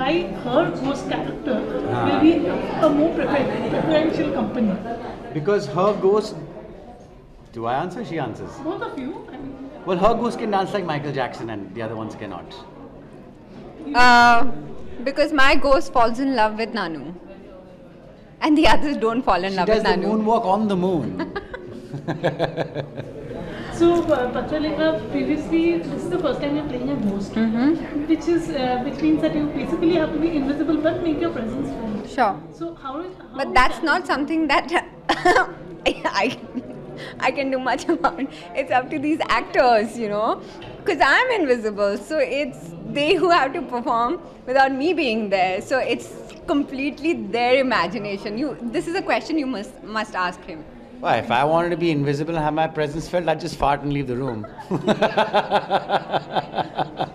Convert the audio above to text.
why her ghost character will be a more preferential company. Because her ghost. Do I answer? She answers. Both of you. I mean, Well, her ghost can dance like Michael Jackson, and the other ones cannot. Because my ghost falls in love with Nanu. And the others don't fall in She love does with the Nanu. moonwalk on the moon. so, Patralika, previously, this is the first time you're playing a ghost, which means that you basically have to be invisible but make your presence felt. Sure. So, how But is that's that? not something that I can do much about. It's up to these actors, because I'm invisible. So it's they who have to perform without me being there. So it's completely their imagination. This is a question you must ask him. Why? If I wanted to be invisible and have my presence felt, I'd just fart and leave the room.